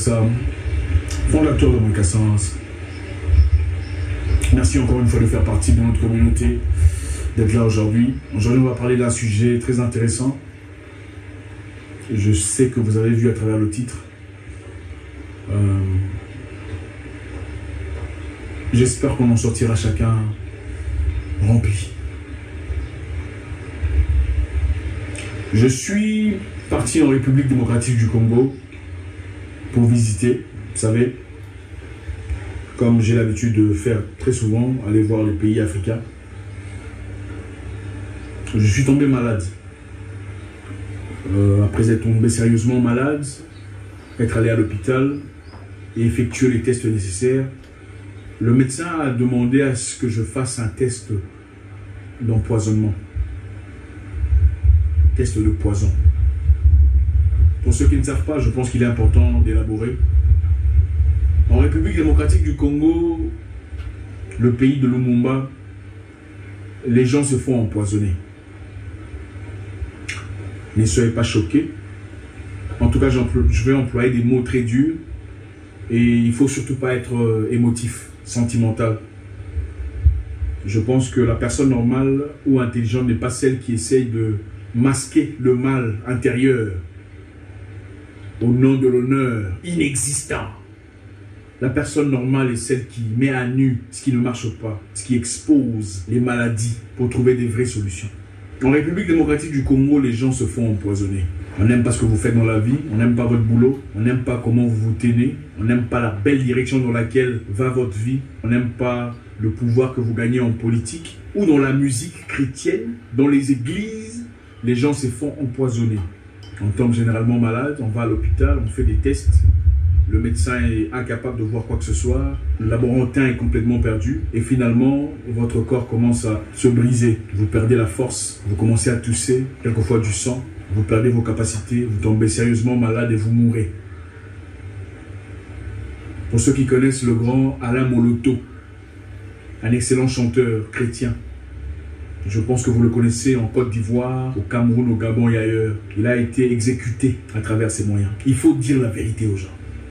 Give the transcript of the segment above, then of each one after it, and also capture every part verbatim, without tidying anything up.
Kinshasa, fondateur de Mokassens. Merci encore une fois de faire partie de notre communauté, d'être là aujourd'hui. Aujourd'hui, on va parler d'un sujet très intéressant. Je sais que vous avez vu à travers le titre. Euh, J'espère qu'on en sortira chacun rempli. Je suis parti en République démocratique du Congo pour visiter, vous savez, comme j'ai l'habitude de faire très souvent, aller voir les pays africains. Je suis tombé malade. Euh, après être tombé sérieusement malade, être allé à l'hôpital et effectuer les tests nécessaires, le médecin a demandé à ce que je fasse un test d'empoisonnement. Test de poison. Pour ceux qui ne savent pas, je pense qu'il est important d'élaborer. En République démocratique du Congo, le pays de Lumumba, les gens se font empoisonner. Ne soyez pas choqués. En tout cas, je vais employer des mots très durs. Et il ne faut surtout pas être émotif, sentimental. Je pense que la personne normale ou intelligente n'est pas celle qui essaye de masquer le mal intérieur au nom de l'honneur inexistant. La personne normale est celle qui met à nu ce qui ne marche pas, ce qui expose les maladies pour trouver des vraies solutions. En République démocratique du Congo, les gens se font empoisonner. On n'aime pas ce que vous faites dans la vie, on n'aime pas votre boulot, on n'aime pas comment vous vous tenez, on n'aime pas la belle direction dans laquelle va votre vie, on n'aime pas le pouvoir que vous gagnez en politique ou dans la musique chrétienne, dans les églises, les gens se font empoisonner. On tombe généralement malade, on va à l'hôpital, on fait des tests, le médecin est incapable de voir quoi que ce soit, le laborantin est complètement perdu et finalement votre corps commence à se briser. Vous perdez la force, vous commencez à tousser, quelquefois du sang, vous perdez vos capacités, vous tombez sérieusement malade et vous mourrez. Pour ceux qui connaissent le grand Alain Moloto, un excellent chanteur chrétien, je pense que vous le connaissez en Côte d'Ivoire, au Cameroun, au Gabon et ailleurs. Il a été exécuté à travers ses moyens. Il faut dire la vérité aux gens.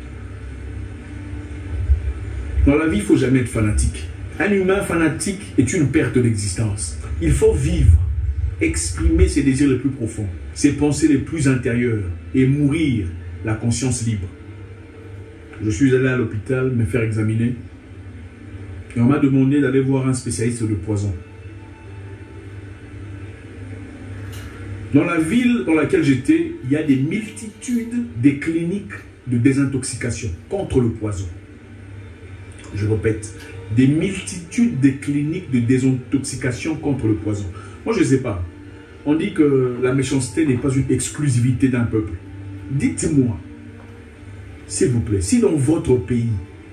Dans la vie, il ne faut jamais être fanatique. Un humain fanatique est une perte d'existence. Il faut vivre, exprimer ses désirs les plus profonds, ses pensées les plus intérieures et mourir la conscience libre. Je suis allé à l'hôpital me faire examiner et on m'a demandé d'aller voir un spécialiste de poison. Dans la ville dans laquelle j'étais, il y a des multitudes de cliniques de désintoxication contre le poison. Je répète, des multitudes de cliniques de désintoxication contre le poison. Moi, je ne sais pas. On dit que la méchanceté n'est pas une exclusivité d'un peuple. Dites-moi, s'il vous plaît, si dans votre pays,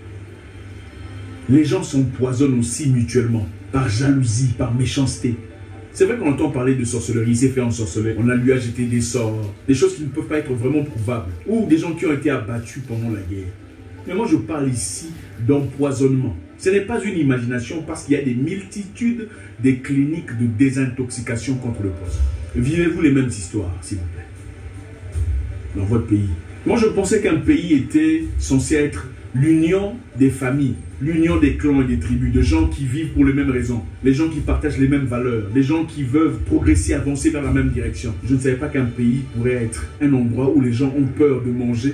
les gens s'empoisonnent aussi mutuellement, par jalousie, par méchanceté. C'est vrai qu'on entend parler de sorcellerie, il s'est fait ensorceler, on a lui a jeté des sorts, des choses qui ne peuvent pas être vraiment prouvables, ou des gens qui ont été abattus pendant la guerre. Mais moi je parle ici d'empoisonnement. Ce n'est pas une imagination parce qu'il y a des multitudes de cliniques de désintoxication contre le poison. Vivez-vous les mêmes histoires, s'il vous plaît, dans votre pays? Moi je pensais qu'un pays était censé être l'union des familles, l'union des clans et des tribus, de gens qui vivent pour les mêmes raisons, les gens qui partagent les mêmes valeurs, les gens qui veulent progresser, avancer vers la même direction. Je ne savais pas qu'un pays pourrait être un endroit où les gens ont peur de manger.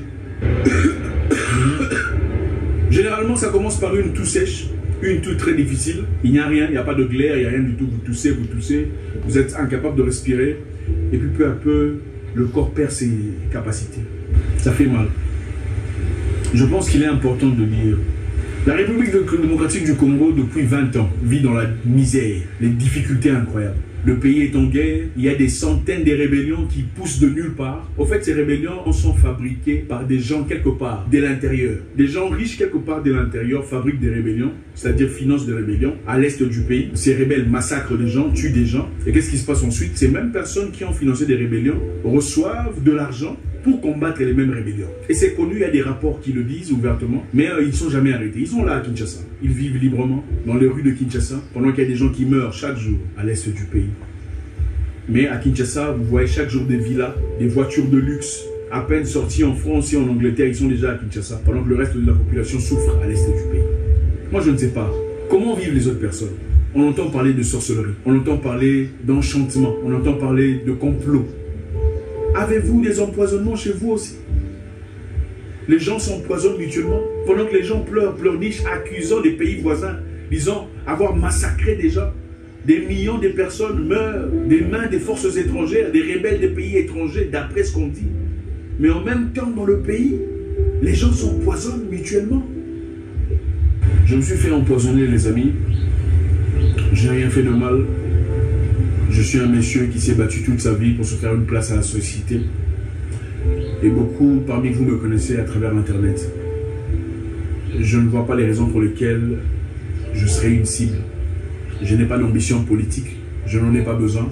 Généralement, ça commence par une toux sèche, une toux très difficile. Il n'y a rien, il n'y a pas de glaire, il n'y a rien du tout. Vous toussez, vous toussez, vous êtes incapable de respirer. Et puis peu à peu, le corps perd ses capacités. Ça fait mal. Je pense qu'il est important de dire. La République démocratique du Congo, depuis vingt ans, vit dans la misère, les difficultés incroyables. Le pays est en guerre, il y a des centaines de rébellions qui poussent de nulle part. Au fait, ces rébellions sont fabriquées par des gens quelque part, de l'intérieur. Des gens riches quelque part de l'intérieur fabriquent des rébellions, c'est-à-dire financent des rébellions à l'est du pays. Ces rebelles massacrent des gens, tuent des gens. Et qu'est-ce qui se passe ensuite? Ces mêmes personnes qui ont financé des rébellions reçoivent de l'argent pour combattre les mêmes rébellions. Et c'est connu, il y a des rapports qui le disent ouvertement, mais euh, ils ne sont jamais arrêtés. Ils sont là à Kinshasa. Ils vivent librement dans les rues de Kinshasa, pendant qu'il y a des gens qui meurent chaque jour à l'est du pays. Mais à Kinshasa, vous voyez chaque jour des villas, des voitures de luxe, à peine sortis en France et en Angleterre, ils sont déjà à Kinshasa, pendant que le reste de la population souffre à l'est du pays. Moi, je ne sais pas. Comment vivent les autres personnes? On entend parler de sorcellerie, on entend parler d'enchantement, on entend parler de complot. Avez-vous des empoisonnements chez vous aussi? Les gens s'empoisonnent mutuellement, pendant que les gens pleurent, pleurnichent, accusant les pays voisins, disant avoir massacré des gens. Des millions de personnes meurent des mains des forces étrangères, des rebelles des pays étrangers, d'après ce qu'on dit. Mais en même temps, dans le pays, les gens s'empoisonnent mutuellement. Je me suis fait empoisonner, les amis. J'ai rien fait de mal. Je suis un monsieur qui s'est battu toute sa vie pour se faire une place à la société. Et beaucoup parmi vous me connaissez à travers l'internet. Je ne vois pas les raisons pour lesquelles je serai une cible. Je n'ai pas d'ambition politique. Je n'en ai pas besoin.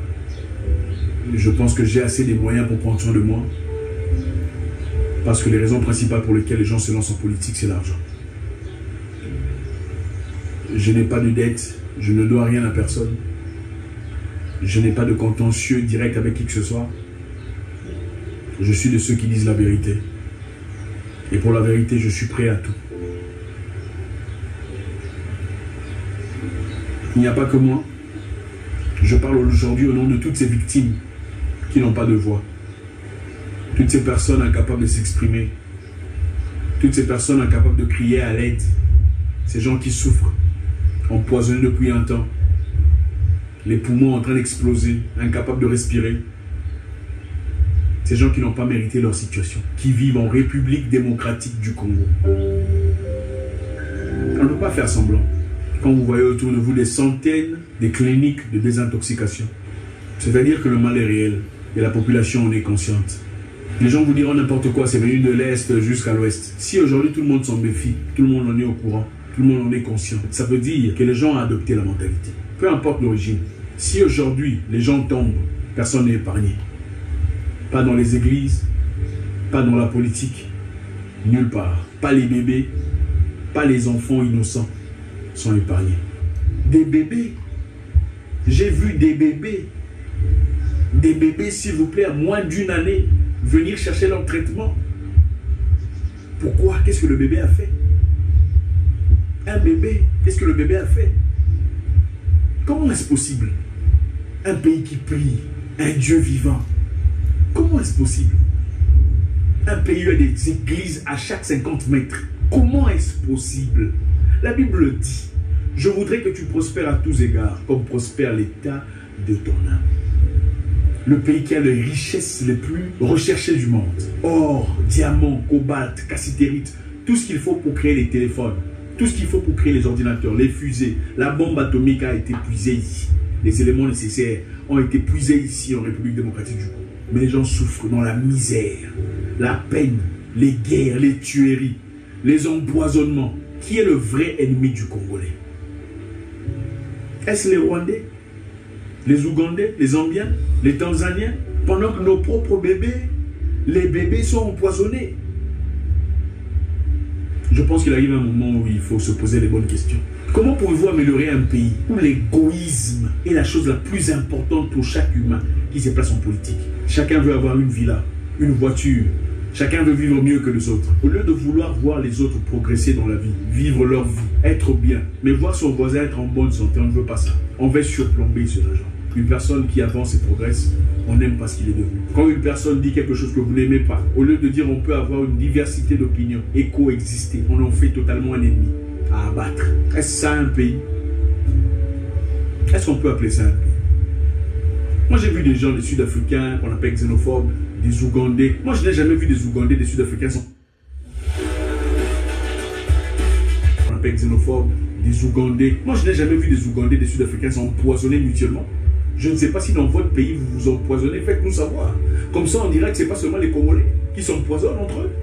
Je pense que j'ai assez de moyens pour prendre soin de moi. Parce que les raisons principales pour lesquelles les gens se lancent en politique, c'est l'argent. Je n'ai pas de dette. Je ne dois rien à personne. Je n'ai pas de contentieux direct avec qui que ce soit. Je suis de ceux qui disent la vérité. Et pour la vérité, je suis prêt à tout. Il n'y a pas que moi. Je parle aujourd'hui au nom de toutes ces victimes qui n'ont pas de voix. Toutes ces personnes incapables de s'exprimer. Toutes ces personnes incapables de crier à l'aide. Ces gens qui souffrent, empoisonnés depuis un temps. Les poumons en train d'exploser, incapables de respirer. Ces gens qui n'ont pas mérité leur situation, qui vivent en République démocratique du Congo. On ne peut pas faire semblant. Quand vous voyez autour de vous des centaines de cliniques de désintoxication, c'est-à-dire que le mal est réel et la population en est consciente. Les gens vous diront n'importe quoi, c'est venu de l'Est jusqu'à l'Ouest. Si aujourd'hui tout le monde s'en méfie, tout le monde en est au courant, tout le monde en est conscient, ça veut dire que les gens ont adopté la mentalité. Peu importe l'origine. Si aujourd'hui les gens tombent, personne n'est épargné. Pas dans les églises, pas dans la politique, nulle part. Pas les bébés, pas les enfants innocents sont épargnés. Des bébés, j'ai vu des bébés, des bébés s'il vous plaît, à moins d'une année, venir chercher leur traitement. Pourquoi? Qu'est-ce que le bébé a fait? Un bébé, qu'est-ce que le bébé a fait? Comment est-ce possible? Un pays qui prie, un Dieu vivant. Comment est-ce possible? Un pays où il y a des églises à chaque cinquante mètres. Comment est-ce possible? La Bible dit, je voudrais que tu prospères à tous égards, comme prospère l'état de ton âme. Le pays qui a les richesses les plus recherchées du monde. Or, diamants, cobalt, cassitérite, tout ce qu'il faut pour créer les téléphones, tout ce qu'il faut pour créer les ordinateurs, les fusées, la bombe atomique a été puisée ici. Les éléments nécessaires ont été puisés ici en République démocratique du Congo. Mais les gens souffrent dans la misère, la peine, les guerres, les tueries, les empoisonnements. Qui est le vrai ennemi du Congolais? Est-ce les Rwandais, les Ougandais, les Zambiens, les Tanzaniens? Pendant que nos propres bébés, les bébés sont empoisonnés. Je pense qu'il arrive un moment où il faut se poser les bonnes questions. Comment pouvez-vous améliorer un pays où l'égoïsme est la chose la plus importante pour chaque humain qui se place en politique? Chacun veut avoir une villa, une voiture. Chacun veut vivre mieux que les autres. Au lieu de vouloir voir les autres progresser dans la vie, vivre leur vie, être bien, mais voir son voisin être en bonne santé, on ne veut pas ça. On veut surplomber ce genre. Une personne qui avance et progresse, on n'aime pas ce qu'il est devenu. Quand une personne dit quelque chose que vous n'aimez pas, au lieu de dire on peut avoir une diversité d'opinions et coexister, on en fait totalement un ennemi à abattre. Est-ce ça un pays? Est-ce qu'on peut appeler ça un pays? Moi j'ai vu des gens, des Sud-Africains qu'on appelle xénophobes, des Ougandais. Moi je n'ai jamais vu des Ougandais, des Sud-Africains sont... On appelle xénophobes, des Ougandais. Moi je n'ai jamais vu des Ougandais, des Sud-Africains s'empoisonner mutuellement. Je ne sais pas si dans votre pays vous vous empoisonnez, faites-nous savoir. Comme ça on dirait que ce n'est pas seulement les Congolais qui s'empoisonnent entre eux.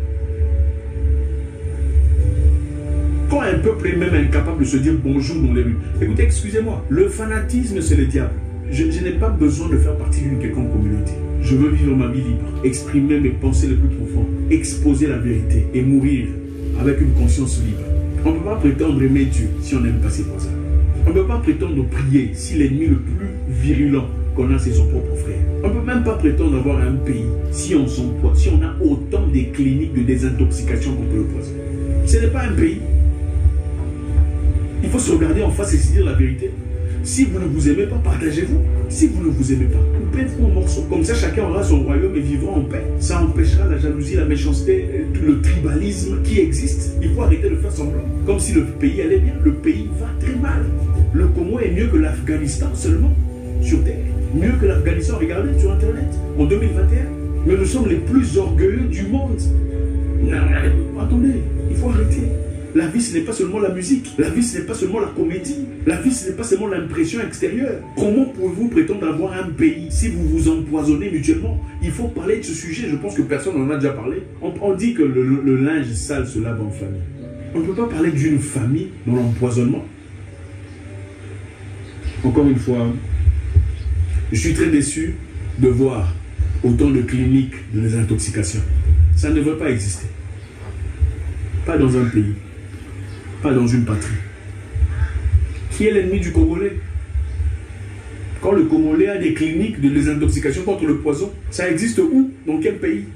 Quand un peuple est même incapable de se dire bonjour dans les rues. Écoutez, excusez-moi, le fanatisme c'est le diable. Je, je n'ai pas besoin de faire partie d'une quelconque communauté. Je veux vivre ma vie libre, exprimer mes pensées les plus profondes, exposer la vérité et mourir avec une conscience libre. On ne peut pas prétendre aimer Dieu si on n'aime pas ses voisins. On ne peut pas prétendre prier si l'ennemi le plus virulent qu'on a, c'est son propre frère. On ne peut même pas prétendre avoir un pays si on s'emploie, si on a autant de cliniques de désintoxication contre le poison. Ce n'est pas un pays. Il faut se regarder en face et se dire la vérité. Si vous ne vous aimez pas, partagez-vous. Si vous ne vous aimez pas, coupez-vous en morceaux. Comme ça, chacun aura son royaume et vivra en paix. Ça empêchera la jalousie, la méchanceté, le tribalisme qui existe. Il faut arrêter de faire semblant. Comme si le pays allait bien. Le pays va très mal. Le Congo est mieux que l'Afghanistan seulement sur Terre. Mieux que l'Afghanistan, regardez sur Internet, en deux mille vingt et un. Mais nous sommes les plus orgueilleux du monde. Non, attendez, il faut arrêter. La vie, ce n'est pas seulement la musique. La vie, ce n'est pas seulement la comédie. La vie, ce n'est pas seulement l'impression extérieure. Comment pouvez-vous prétendre avoir un pays si vous vous empoisonnez mutuellement? Il faut parler de ce sujet. Je pense que personne n'en a déjà parlé. On, on dit que le, le, le linge sale se lave en famille. On ne peut pas parler d'une famille dans l'empoisonnement. Encore une fois, je suis très déçu de voir autant de cliniques de désintoxication. Ça ne devrait pas exister. Pas dans un pays. Pas dans une patrie. Qui est l'ennemi du Congolais? Quand le Congolais a des cliniques de désintoxication contre le poison, ça existe où? Dans quel pays?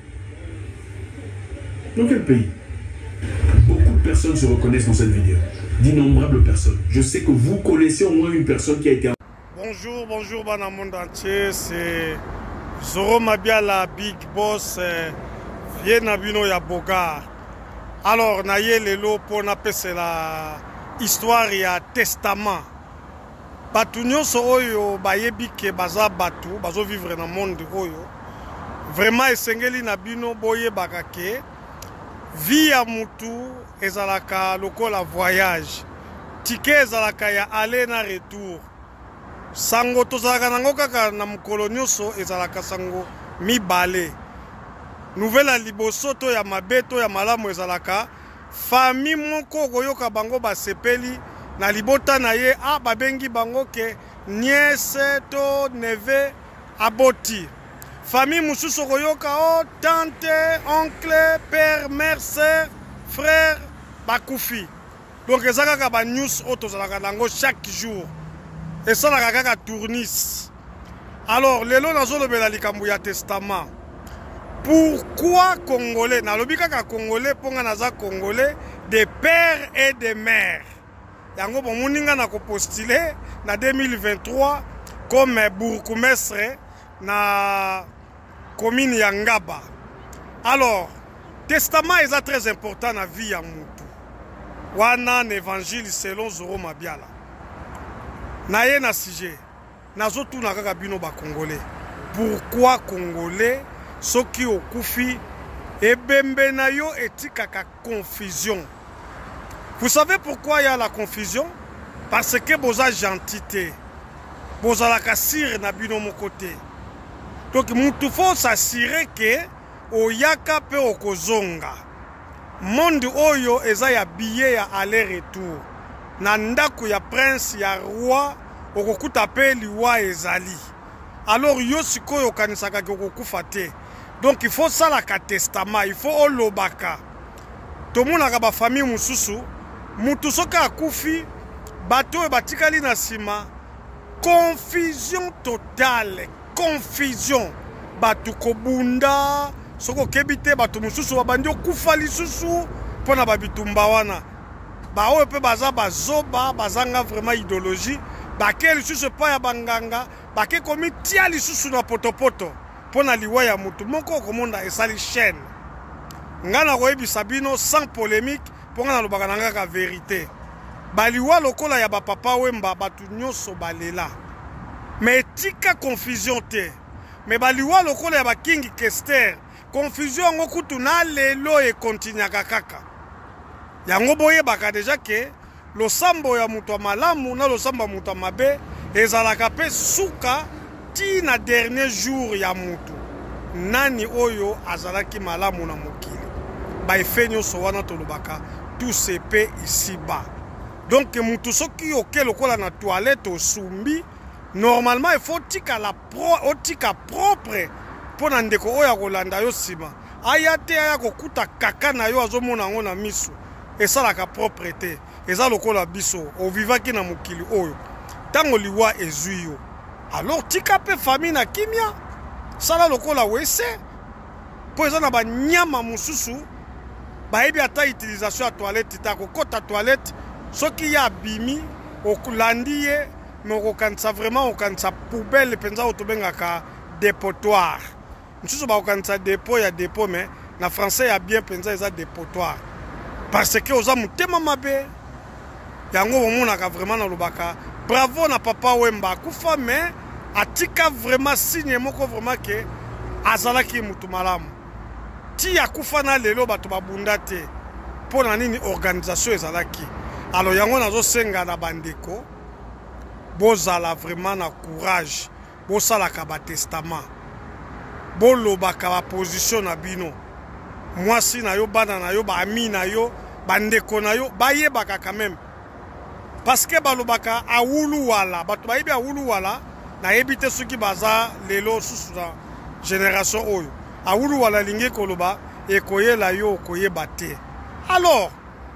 Dans quel pays? Beaucoup de personnes se reconnaissent dans cette vidéo. D'innombrables personnes. Je sais que vous connaissez au moins une personne qui a été... Bonjour, bonjour, dans le monde entier. C'est Zoro Mabiala, Big Boss, Vieux Nabino Yaboga. Alors, naye lelo pour napesa la histoire ya testament. Batu nyonso oyo bayebi ke baza batu, bazo vivre na monde oyo. Vraiment esengeli na bino boye bakake. Vie ya mutu ezalaka lokola voyage. Ticket ezalaka ya aller na retour. Sango tozalaka nango kaka na mukolo nyonso ezalaka sango mibale. Nouvelle liboso to ya mabe to ya malamu ezalaka famille moko koyoka bango basepeli na libota na ye a babengi bango ke nièce to neve aboti. Famille mususu koyoka o tante, oncle, père, mère, sœur, frère bakufi. Donc ezalaka ba news o tozalaka nango chaque jour. Et ça la kaka tournis. Alors lelo nazolobela likambo ya testament. Pourquoi Congolais? Nalobi kaka Congolais ponga naza Congolais des pères et des mères. Yango bon moninga na ko postuler na deux mille vingt-trois comme bourgmestre na commune ya Ngaba. Alors, testament est très important na vie ya mutu. Wana évangile selon Zoro Mabiala. Na ye na sujet. Nazo tu na kaka bino ba Congolais. Pourquoi Congolais? Soki okufi ebembe na yo etikaka confusion. Vous savez pourquoi il y a la confusion? Parce que boza gentité. Boza la kasire na bino mon côté. Donc mutu faut s'assurer que oyaka pe okozonga. Monde oyo eza ya billet ya aller retour. Na ndaku ya prince ya roi okokuta pe liwa ezali. Alors yo sikoyo kanisaka ke okokufa te. Donc il faut ça la testament, il faut olobaka. Tout le monde a ba famille mususu, mutu soka akufi, bato e batikali na sima, confusion totale, confusion. Batu kobunda, soko kebite batu mususu babandi okufa lisusu pona babitumba wana. Ba o pe baza bazoba, bazanga vraiment idéologie, ba ke lisusu pa ya banganga, ba ke komi tia lisusu na potopoto. Pona liwa ya mutu moko komonda esali chaîne. Ngana koyebi sabino sans polémique ponga na lobaka nanga ka vérité. Baliwa lokola ya ba papa wemba batu nyonso balela. Mais tika confusion te. Mais baliwa lokola ya ba King Kester, confusion ngo kutu na lelo e continue kaka. Yango boye baka deja ke lo sambo ya mutu malamu na lo samba mutu mabe ezalaka pe suka na dernier jour ya mutu nani oyo azalaki malamu na mokili ba efenyo so wana tolobaka tout se paie ici bas. Donc mutu soki oke lokola na toilette osumbi normalement il faut tika la pro otika propre pona ndeko oya kolanda yo sima aya te aya kokuta kaka na yo azomona ngo na miso esalaka propreté eza lokola biso o vivaki na mokili oyo tango liwa ezui yo alors tika pe famille na kimia sala lokola wese po eza na banyama mosusu bayebi ata utilisation ya toilette ta kokota toilette soki ya bimi okulandi ye mais okokanisa vraiment okanisa poubelle penza otobengaka dépotoir mosusu bakokanisa dépôt ya dépôt mais na français ya bien penza eza dépotoir parce que oza motema mabe yango bomonaka vraiment na lobaka bravo na papa Wemba akufa mais atika vraiment signe moko vraiment ke azalaki mutu malamu ti akufa na lelo bato babunda te po na nini organisation ezalaki alors yango nazosenga na bandeko bozala vraiment na courage bosalaka ba testament bolobaka ba position na bino mwasi na yo bana na yo ba ami na yo bandeko na yo bayebaka quand même parce que balobaka awulu wala bato bayebi awulu wala na yebite soki baza lelo susu na génération oyo awulu wala lingi koloba ekoyela yo koyeba te alors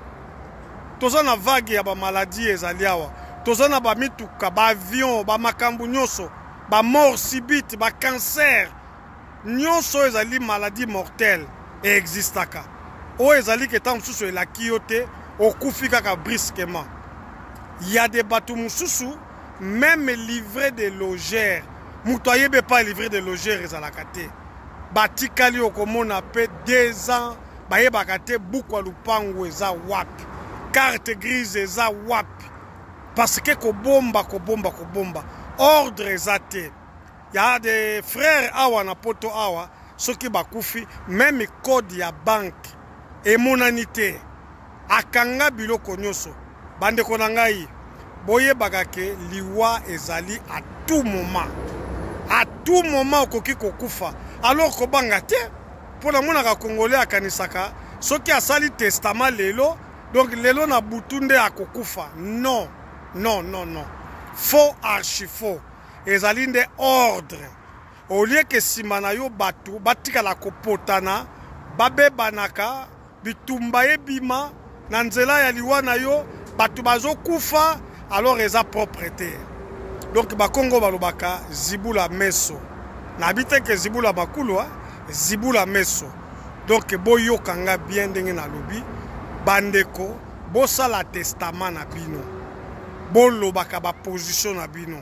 toza na vague ya ba maladie ezali awa toza na ba mituka ba avion ba makambu nyonso ba mort subite ba cancer nyonso ezali maladie mortelle et existaka o ezali ke tant susu elaki yo te okufi kaka brusquement. Il y a des bateaux moussousou, même livrés de logères. Moutoye be pas livré de logères et à la kate. Batikali okomona pe deux ans, baye bakate bukwa lupango eza wapi. Carte grise eza wapi. Parce que ko bomba ko bomba ko bomba. Ordre ezate. Il y a des frères awa na poto awa, ceux qui bakufi même code ya banque et monanité. Akanga biloko nyoso. Bande konangai boye bagake liwa ezali à tout moment à tout moment okoki kokufa alors ko bangate pour la mona ka congolais akanisaka soki asali testament lelo donc lelo na butunde akokufa non non non non faux archi faux ezali nde ordre au lieu que simana yo batu batika la kopotana babebanaka bitumba ebima na nzela ya liwa na yo batu bazo kufa alors eza propreté donc bakongo balobaka zibula meso na habite que zibula bakulwa zibula meso donc boyo kanga bien ndenge na lobi bandeko bosala testament na bino bolobaka ba position na bino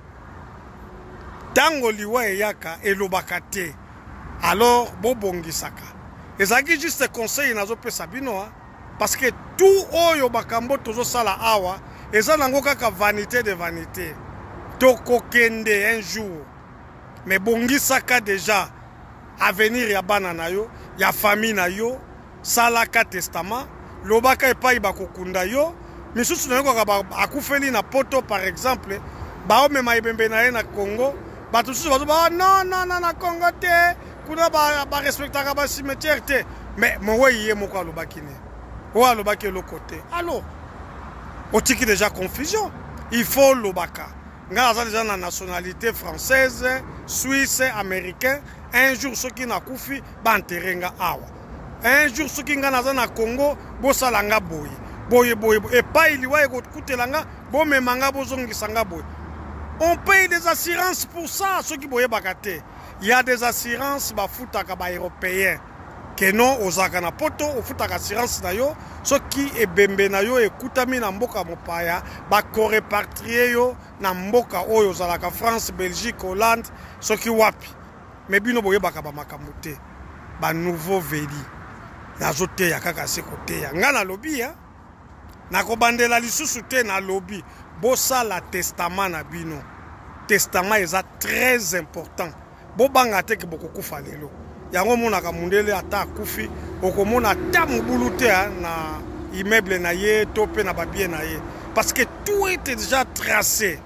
tango liwa eyaka elobaka te alors bobongisaka ezaki juste conseil nazo pesa bino parce que tout oyo bakambo tozo sala awa eza nango kaka vanité de vanité toko kende un jour mais bongisaka déjà avenir ya bana na yo ya famille na yo salaka testament lobaka epai bakokunda yo misusu na yo kaka akufeli na poto par exemple baomema ebembe na ye na Congo bato susu bazo ba non non non na Congo te kuna ba ba respectaka ba cimetière te mais mowe ye moko alobaki ne ou alobaki le côté alors otiki déjà confusion il faut lobaka nga aza déjà na nationalité française suisse américain un jour soki na kufi ba enterrer nga awa un jour soki nga naza na Congo bosala nga boye boye boye et pas il wa ekotela nga bo memanga bozongisa nga boye on paye des assurances pour ça ceux qui boye bakate il y a des assurances ba futaka ba européens que non ozaka na poto ofutaka assurance na yo soki ebembe na yo ekutami na mboka mopaya ba korepatrier yo na mboka oyo ozalaka France Belgique Hollande soki wapi mais bino boye baka ba makambo te ba nouveau veli nazo te ya kaka se kote ya nga na lobi ya na kobandela lisusu te na lobi bosa la testament na bino testament eza très important bobanga te ke bokokufa lelo yango monaka mundele ata akufi okomona ata mobulu te na immeuble na ye to pe na babie na ye parce que tout était déjà tracé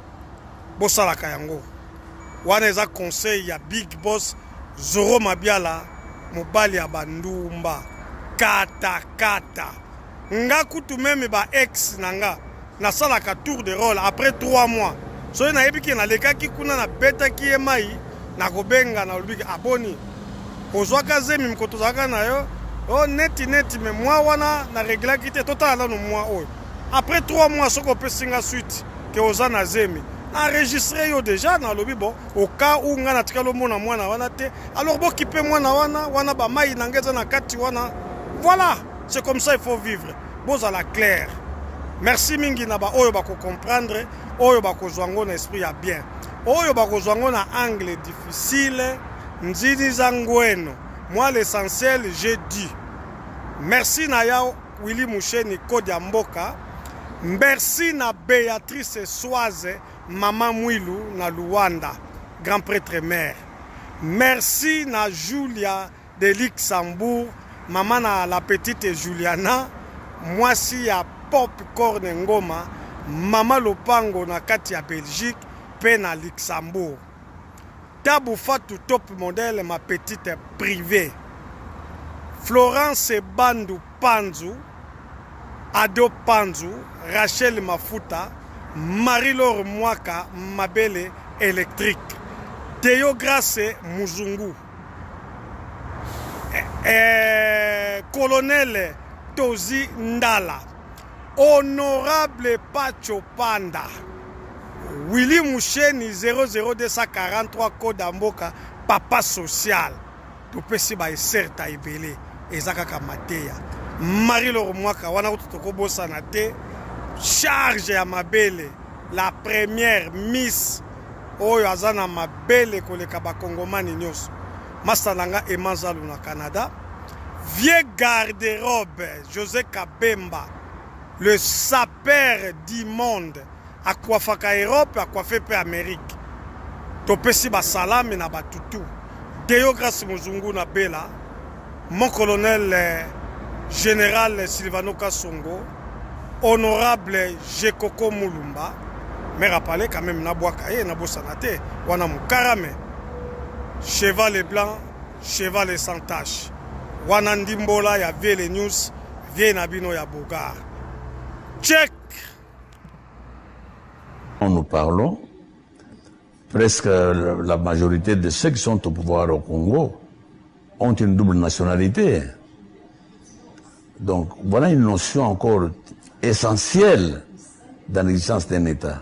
bosalaka yango wana eza conseil ya Big Boss Zoro Mabiala mobali ya bandumba kata kata nga kutu meme ba ex nanga na salaka tour de rôle après trois mois so na yebiki na lekaki kuna na betaki ye mai na kobenga na lubiki aboni ozwaka zemi mkoto zaka na yo oh neti neti me moi wana na reglaki te totala no moi oyo après trois mois soko pesinga suite ke oza na zemi enregistré yo déjà dans lobby bon au cas où ngana tikalo mona mwana wana te alors bo kipe mwana wana wana ba mai nangeza na kati wana voilà c'est comme ça il faut vivre boz à la claire merci mingi na ba oyo ba ko comprendre oyo ba ko zwango na esprit ya bien oyo ba ko zwango na angle difficile nzidi zangweno moi l'essentiel j'ai dit merci na ya Willy Moucheni Kodi ya Mboka merci na Béatrice Soise Maman Mwilu na Luanda, grand prêtre mère. Merci na Julia de Luxembourg, maman na la petite Juliana, moi si ya Popcorn Ngoma, maman Lopango na kati ya Belgique, pe na Luxembourg. Tabou Fatou top modèle ma petite privée. Florence Bandou Panzu, Ado Panzu, Rachel Mafuta, Marie-Laure Mwaka Mabele électrique. Théo Grace Muzungu. Eh, eh, colonel Tozi Ndala. Honorable Pacho Panda. Willy Moucheni zéro zéro deux cent quarante-trois Code Mboka Papa Social. Topesi ba eserta ibele ezaka kamateya. Marie-Laure Mwaka wana utoko bosa na te. Charge à Mabele, la première Miss Oyo Azana Mabele koleka ba Kongomani nyos. Masalanga Emanzalu na Canada. Vieux garde-robe José Kabemba, le sapeur du monde, à coiffaka Europe, à coiffer pe Amérique. Topesi ba salam na ba tutu. Deo Grace Muzungu na Bela, mon colonel euh, général Silvano Kasongo. Honorable Jekoko Mulumba, mais rappelez quand même Nabouakaye, Nabosanate, Wana Mukarame, cheval blanc, cheval sans tache. Wana Ndimbola, ya vie les news, vie Nabino ya Bogar. Check! Nous parlons, presque la majorité de ceux qui sont au pouvoir au Congo ont une double nationalité. Donc voilà une notion encore essentiel dans l'existence d'un État.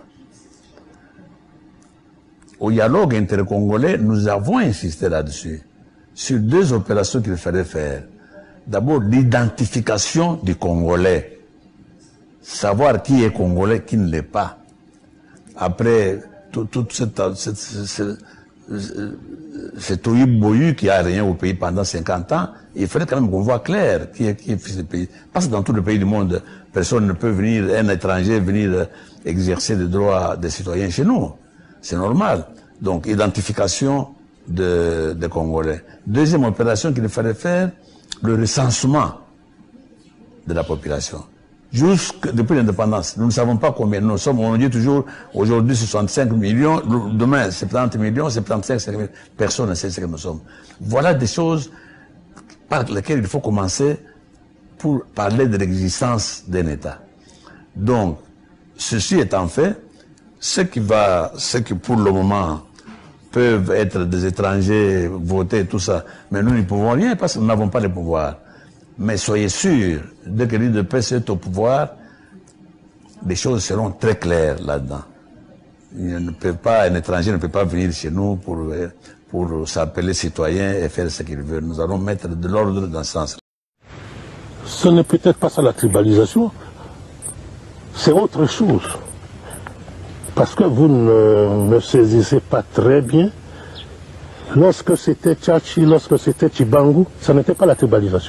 Au dialogue intercongolais, nous avons insisté là-dessus, sur deux opérations qu'il fallait faire. D'abord, l'identification du Congolais, savoir qui est Congolais, qui ne l'est pas. Après, toute tout cette, cette, cette, cet oïboyu qui a rien au pays pendant cinquante ans, il fallait quand même qu'on voit clair qui est, qui est fils du pays. Parce que dans tous les pays du monde, personne ne peut venir, un étranger, venir exercer les droits des citoyens chez nous. C'est normal. Donc, identification de, des Congolais. Deuxième opération qu'il fallait faire, le recensement de la population. Jusque depuis l'indépendance, nous ne savons pas combien nous sommes. On dit toujours, aujourd'hui soixante-cinq millions, demain soixante-dix millions, soixante-quinze millions. Personne ne sait ce que nous sommes. Voilà des choses par lesquelles il faut commencer pour parler de l'existence d'un État. Donc, ceci étant fait, ce qui va, ce qui pour le moment peuvent être des étrangers, voter, tout ça, mais nous n'y pouvons rien parce que nous n'avons pas le pouvoir. Mais soyez sûrs, dès que l'U D P est au pouvoir, les choses seront très claires là-dedans. Il ne peut pas, un étranger ne peut pas venir chez nous pour, pour s'appeler citoyen et faire ce qu'il veut. Nous allons mettre de l'ordre dans ce sens. Ce n'est peut-être pas ça la tribalisation, c'est autre chose. Parce que vous ne, ne saisissez pas très bien, lorsque c'était Tchachi, lorsque c'était Chibangu, ça n'était pas la tribalisation.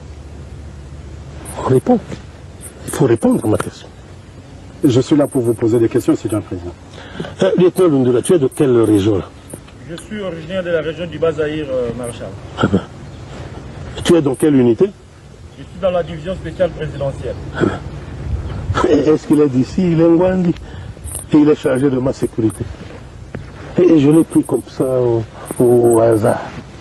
On répond. Il faut répondre à ma question. Je suis là pour vous poser des questions, Monsieur le Président. Euh, Lieutenant Lundula, tu es de quelle région là? Je suis originaire de la région du Bas-Zaïre, euh, Maréchal. Ah ben. Tu es dans quelle unité? Je suis dans la division spéciale présidentielle. Ah ben. Est-ce qu'il est d'ici? Il est Ngwandi. Et il est chargé de ma sécurité. Et je l'ai pris comme ça au, au hasard.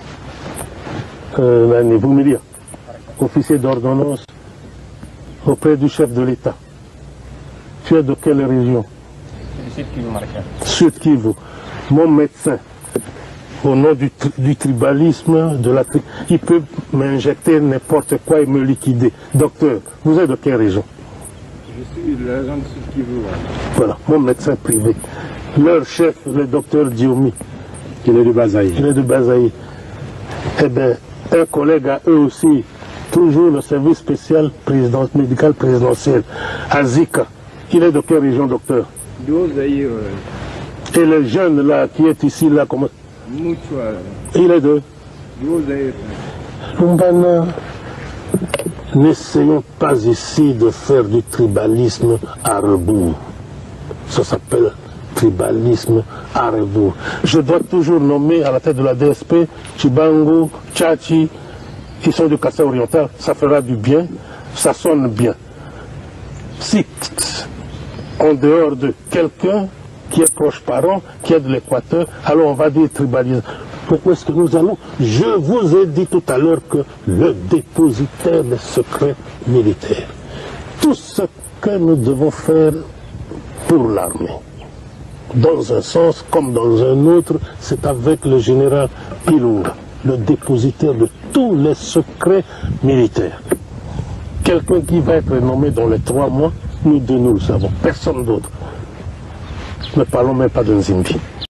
Euh, Nani, vous me dire, officier d'ordonnance auprès du chef de l'État. Tu es de quelle région? Du Sud Kivu, Maréchal. Sud Kivu. Mon médecin, au nom du, du tribalisme, de la tri... il peut m'injecter n'importe quoi et me liquider. Docteur, vous êtes de quelle région? Je suis de la région du Sud Kivu. Voilà, mon médecin privé. leur chef, le docteur Diomi. Il est du Bazaï. Il est du Bazaï. Eh bien, un collègue à eux aussi, toujours le service spécial président, médical présidentiel, à Zika. Il est de quelle région, docteur? Du Zaïre. Et le jeune là, qui est ici, là, comment? Mouchoua. Il est de? Du Zaïre. Lumbana, n'essayons pas ici de faire du tribalisme à rebours. Ça s'appelle tribalisme à rebours. Je dois toujours nommer à la tête de la D S P Chibango, Tchachi, qui sont du Kassai oriental. Ça fera du bien, ça sonne bien. Si, en dehors de quelqu'un qui est proche parent, qui est de l'Équateur, alors on va dire tribalisme. Pourquoi est-ce que nous allons? Je vous ai dit tout à l'heure que le dépositaire des secrets militaires, tout ce que nous devons faire pour l'armée, dans un sens comme dans un autre, c'est avec le général Ilunga, le dépositaire de tous les secrets militaires. Quelqu'un qui va être nommé dans les trois mois, nous deux nous le savons, personne d'autre. Ne parlons même pas de Nzimbi.